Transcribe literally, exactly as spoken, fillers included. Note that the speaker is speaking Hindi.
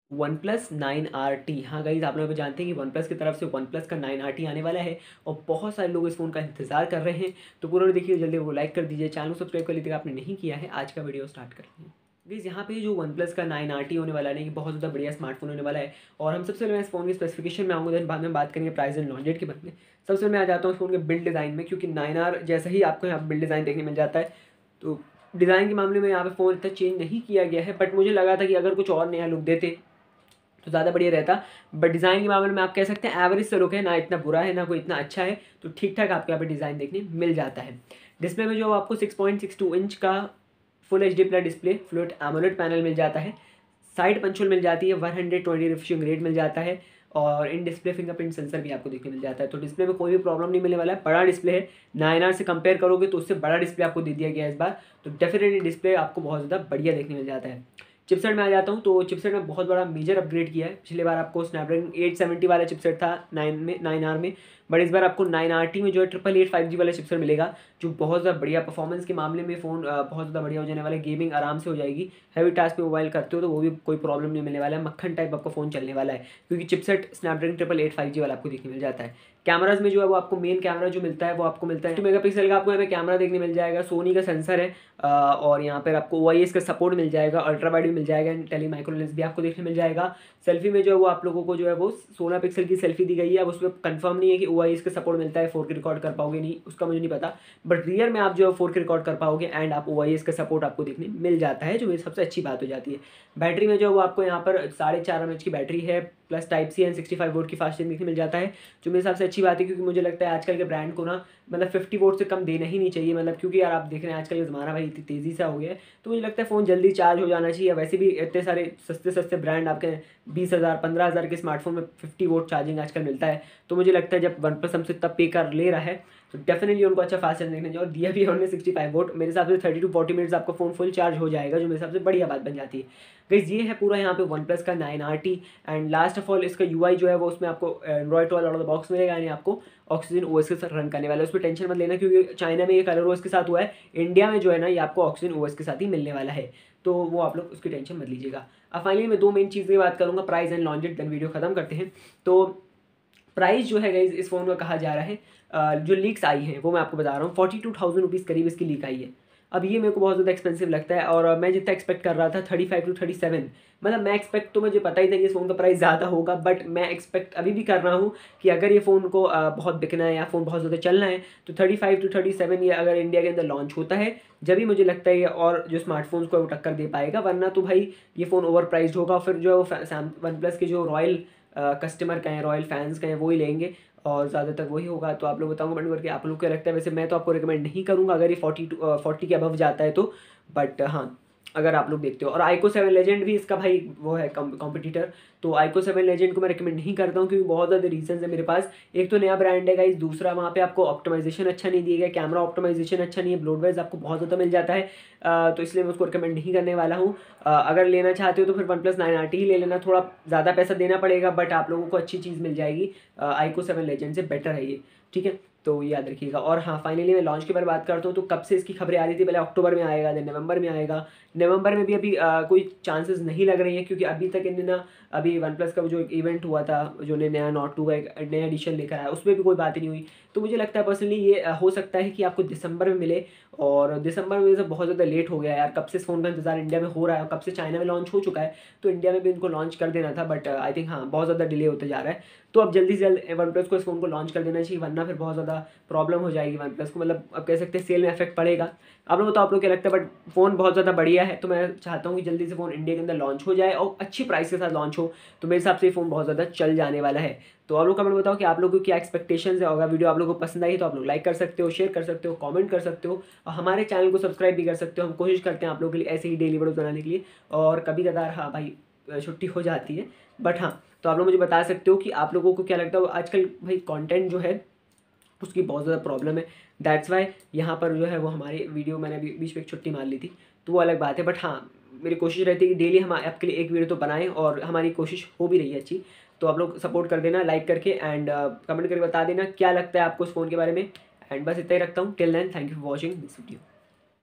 वन प्लस नाइन आर टी। हाँ गाइज़, आप लोग जानते हैं कि वन प्लस की तरफ से वन प्लस का नाइन आर टी आने वाला है और बहुत सारे लोग इस फ़ोन का इंतज़ार कर रहे हैं। तो पूरा देखिए, जल्दी वो लाइक कर दीजिए, चैनल को सब्सक्राइब कर लीजिएगा आपने नहीं किया है। आज का वीडियो स्टार्ट करते हैं। गाइज़, यहाँ पे जो वन प्लस का नाइन आर टी होने वाला है ना, ये बहुत ज़्यादा बढ़िया स्मार्टफोन होने वाला है। और हम सबसे पहले इस फ़ोन की स्पेसिफिकेशन में आऊँगा, देन बाद में बात करेंगे प्राइस एंड लॉन्च डेट के बारे में। सबसे पहले मैं आ जाता हूँ इस फ़ोन के बिल्ड डिज़ाइन में, क्योंकि नाइन आर जैसा ही आपको यहाँ बिल्ड डिज़ाइन देखने मिल जाता है। तो डिज़ाइन के मामले में यहाँ पे फ़ोन इतना चेंज नहीं किया गया है, बट मुझे लगा था कि अगर कुछ और नया लुक देते तो ज़्यादा बढ़िया रहता। बट डिज़ाइन के मामले में आप कह सकते हैं एवरेज से लुक है, ना इतना बुरा है ना कोई इतना अच्छा है। तो ठीक ठाक आपको यहाँ पे डिज़ाइन देखने मिल जाता है। डिस्प्ले में जो आपको six point six two inch का full H D plus display fluid AMOLED panel मिल जाता है। साइड पंचोल मिल जाती है, one hundred twenty refreshing rate मिल जाता है और इन डिस्प्ले फिंगरप्रिंट सेंसर भी आपको देखने मिल जाता है। तो डिस्प्ले में कोई भी प्रॉब्लम नहीं मिलने वाला है। बड़ा डिस्प्ले है, नाइन आर से कंपेयर करोगे तो उससे बड़ा डिस्प्ले आपको दे दिया गया है इस बार। तो डेफिनेटली डिस्प्ले आपको बहुत ज़्यादा बढ़िया देखने मिल जाता है। चिपसेट में आ जाता हूँ, तो चिपसेट में बहुत बड़ा मेजर अपग्रेड किया है। पिछले बार आपको स्नैपड्रैगन एट सेवेंटी वाला चिपसेट था नाइन में नाइन आर में, बट इस बार आपको नाइन आर टी में जो है ट्रिपल एट फाइव जी वाला चिपसेट मिलेगा, जो बहुत ज़्यादा बढ़िया परफॉर्मेंस के मामले में फ़ोन बहुत ज़्यादा बढ़िया हो जाने वाला है। गेमिंग आराम से हो जाएगी, हैवी टास्क पे मोबाइल करते हो तो वो भी कोई प्रॉब्लम नहीं मिलने वाला है। मक्खन टाइप आपका फ़ोन चलने वाला है, क्योंकि chipset Snapdragon triple eight five G वाला आपको देखने मिल जाता है। कैमराज में जो है वो आपको मेन कैमरा जो मिलता है वो आपको मिलता है टू मेगा पिक्सल का आपको यहाँ पे कैमरा देखने मिल जाएगा। सोनी का सेंसर है आ, और यहाँ पर आपको ओ आई एस का सपोर्ट मिल जाएगा, अल्ट्रा वाइड भी मिल जाएगा, टेली माइक्रो लेंस भी आपको देखने मिल जाएगा। सेल्फी में जो है वो आप लोगों को जो है वो सोलह पिक्सल की सेल्फी दी गई है। अब उसमें कंफर्म नहीं है कि ओ आई एस का सपोर्ट मिलता है, फोर के रिकॉर्ड कर पाओगे नहीं उसका मुझे नहीं पता, बट रियर में आप जो है फोर के रिकॉर्ड कर पाओगे एंड आप ओ आई एस का सपोर्ट आपको देखने मिल जाता है, जो मेरी सबसे अच्छी बात हो जाती है। बैटरी में जो है वो आपको यहाँ पर साढ़े चार एम एच की बैटरी है, plus type C and sixty five watt की फास्ट चार्जिंग देखने मिल जाता है, जो मेरे हिसाब से अच्छी बात है। क्योंकि मुझे लगता है आजकल के ब्रांड को ना मतलब फिफ्टी वोट से कम देना ही नहीं चाहिए, मतलब क्योंकि यार आप देख रहे हैं आजकल ये ज़माना भाई इतनी तेज़ी से हो गया है, तो मुझे लगता है फ़ोन जल्दी चार्ज हो जाना चाहिए। वैसे भी इतने सारे सस्ते सस्ते ब्रांड आपके बीस हज़ार पंद्रह हज़ार के स्मार्टफोन में फिफ्टी वोट चार्जिंग आजकल मिलता है। तो मुझे लगता है जब वन प्लस हमसे तब पे कर ले रहा है तो डेफिनेटली उनको अच्छा फास्ट चार्ज देखना चाहिए। और दिया भी है उन्होंने सिक्सटी फाइव वोट, मेरे हिसाब से थर्टी टू फोर्टी मिनट्स आपका फ़ोन फुल चार्ज हो जाएगा, जो मेरे हिसाब से बढ़िया बात बन जाती है। गाइस, ये है पूरा यहाँ पे वन प्लस का nine are T. And last of all इसका यू आई जो है वो उसमें आपको Android twelve out of the box मिलेगा, यानी आपको ऑक्सीजन ओ एस के साथ रन करने वाला है। उस पर टेंशन मत लेना, क्योंकि चाइना में ये कलर ओ एस के साथ हुआ है, इंडिया में जो है ना ये आपको ऑक्सीजन ओ एस के साथ ही मिलने वाला है। तो वो आप लोग उसकी टेंशन मत लीजिएगा। अब फाइनली मैं दो मेन चीज़ की बात करूँगा, price and launch date, then video खत्म करते हैं। तो प्राइस जो है गाइस इस फ़ोन का कहा जा रहा है, जो लीक्स आई हैं वो मैं आपको बता रहा हूँ, फोर्टी टू थाउजेंड रुपीज़ करीब इसकी लीक आई है। अब ये मेरे को बहुत ज़्यादा एक्सपेंसिव लगता है, और मैं जितना एक्सपेक्ट कर रहा था thirty five to thirty seven, मतलब मैं एक्सपेक्ट तो मुझे पता ही था कि इस फ़ोन का प्राइस ज़्यादा होगा, बट मैं एक्सपेक्ट अभी भी कर रहा हूँ कि अगर ये फ़ोन को बहुत बिकना है या फ़ोन बहुत ज़्यादा चलना है तो thirty five to thirty seven ये अगर इंडिया के अंदर लॉन्च होता है जब भी मुझे लगता है ये और जो स्मार्टफोन्स को वो टक्कर दे पाएगा, वरना तो भाई ये फ़ोन ओवर प्राइस्ड होगा। फिर जो है वो वन प्लस के जो रॉयल कस्टमर का है, रॉयल फैंस का है, वो ही लेंगे और ज़्यादातर वही होगा। तो आप लोग बताऊँगा कमेंट करके आप लोग क्या लगता है। वैसे मैं तो आपको रिकमेंड नहीं करूँगा अगर ये फोर्टी टू फोर्टी के अबव जाता है तो, बट हाँ अगर आप लोग देखते हो। और आईको सेवन लेजेंड भी इसका भाई वो है कॉम्पिटिटर, तो आईको सेवन लेजेंड को मैं रिकमेंड नहीं करता हूँ, क्योंकि बहुत ज़्यादा रीजंस है मेरे पास। एक तो नया ब्रांड है गाइस, दूसरा वहाँ पे आपको ऑप्टिमाइजेशन अच्छा नहीं दिया गया, कैमरा ऑप्टिमाइजेशन अच्छा नहीं है, ब्लोडवेज आपको बहुत ज़्यादा मिल जाता है, तो इसलिए मैं उसको रिकमेंड नहीं करने वाला हूँ। अगर लेना चाहते हो तो फिर one plus nine are T ही ले लेना, थोड़ा ज़्यादा पैसा देना पड़ेगा बट आप लोगों को अच्छी चीज़ मिल जाएगी। आईको सेवन लेजेंड से बेटर है ये, ठीक है, तो याद रखिएगा। और हाँ फाइनली मैं लॉन्च के बारे में बात करता हूँ, तो कब से इसकी खबरें आ रही थी, पहले अक्टूबर में आएगा, देन नवंबर में आएगा। नवंबर में भी अभी आ, कोई चांसेस नहीं लग रही हैं, क्योंकि अभी तक इन्होंने ना अभी वन प्लस का जो एक इवेंट हुआ था, जो ने नया नोट टू का एक नया एडिशन लेकर आया, उसमें भी कोई बात ही नहीं हुई। तो मुझे लगता है पर्सनली ये हो सकता है कि आपको दिसंबर में मिले, और दिसंबर में सब बहुत ज़्यादा लेट हो गया यार। कब से इस फ़ोन का इंतजार इंडिया में हो रहा है, कब से चाइना में लॉन्च हो चुका है, तो इंडिया में भी इनको लॉन्च कर देना था, बट आई थिंक हाँ बहुत ज़्यादा डिले होते जा रहा है। तो अब जल्दी से जल्द वन प्लस को इस फ़ोन को लॉन्च कर देना चाहिए, वरना फिर बहुत ज़्यादा प्रॉब्लम हो जाएगी वन प्लस को, मतलब अब कह सकते हैं सेल में इफेक्ट पड़ेगा। आप लोग तो आप लोग क्या लगता है, बट फ़ोन बहुत ज़्यादा बढ़िया है, तो मैं चाहता हूँ कि जल्दी से फ़ोन इंडिया के अंदर लॉन्च हो जाए और अच्छी प्राइस के साथ लॉन्च हो, तो मेरे हिसाब से ये फ़ोन बहुत ज़्यादा चल जाने वाला है। तो आप लोग कमेंट बताओ कि आप लोगों की क्या एक्सपेक्टेशंस है। अगर वीडियो आप लोगों को पसंद आई तो आप लोग लाइक कर सकते हो, शेयर कर सकते हो, कमेंट कर सकते हो, और हमारे चैनल को सब्सक्राइब भी कर सकते हो। हम कोशिश करते हैं आप लोगों के लिए ऐसे ही डेली वीडियोस बनाने के लिए, और कभी कदार हाँ भाई छुट्टी हो जाती है, बट हाँ तो आप लोग मुझे बता सकते हो कि आप लोगों को क्या लगता है। आजकल भाई कंटेंट जो है उसकी बहुत ज़्यादा प्रॉब्लम है, दैट्स वाई यहाँ पर जो है वो हमारी वीडियो मैंने अभी बीच में एक छुट्टी मार ली थी, तो वो अलग बात है। बट हाँ मेरी कोशिश रहती है कि डेली हम आपके लिए एक वीडियो तो बनाएं, और हमारी कोशिश हो भी रही है अच्छी। तो आप लोग सपोर्ट कर देना लाइक करके, एंड कमेंट करके बता देना क्या लगता है आपको इस फ़ोन के बारे में। एंड बस इतना ही रखता हूँ, till then thank you for watching this video.